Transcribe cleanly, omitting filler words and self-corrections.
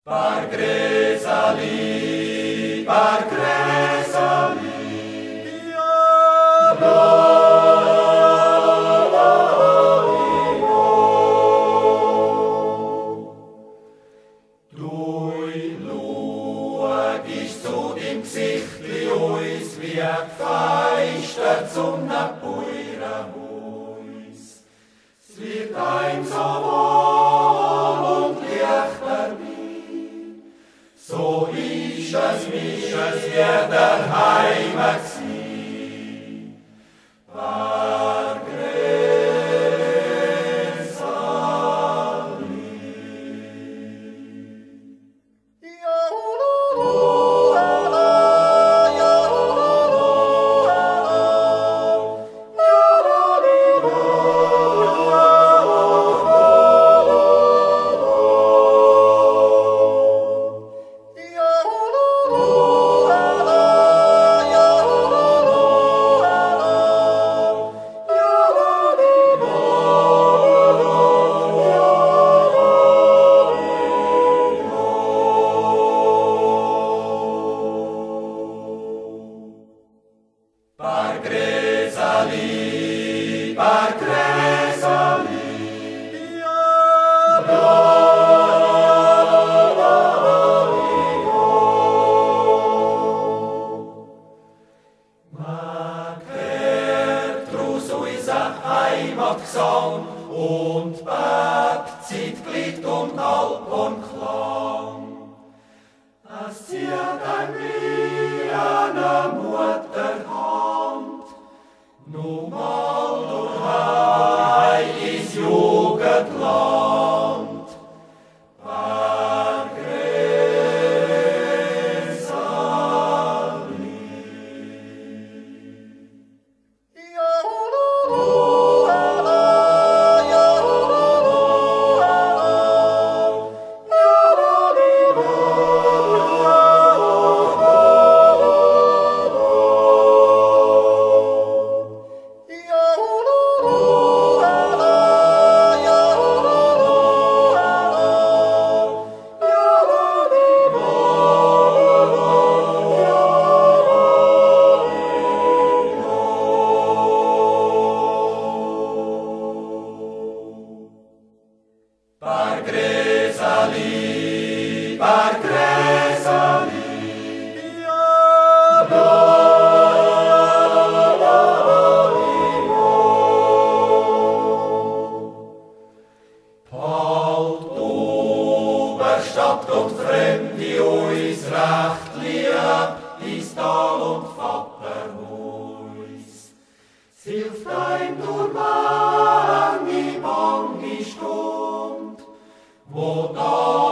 par Gresali, Du schaust zu deinem Gesichtli uns wie Feister zum Bäuerhaus. Es wird einem so wohl und leicht dabei, so ist es wie daheim gsi. Par Gresali. Par Gresali, par Gresali, mag Trus unser Heimatgesang und Bergzeit Glied und Alp und Klang. Es zieht ein wie eine Mutterhand, nur mal durch heim ins Jugendland. Par Gresali. Par Gresali, par Gresali, Halt Oberstadt und Fremde uns recht lieb, ins Tal und Vaterhaus. Es hilft einem nur bange Stunde, wo da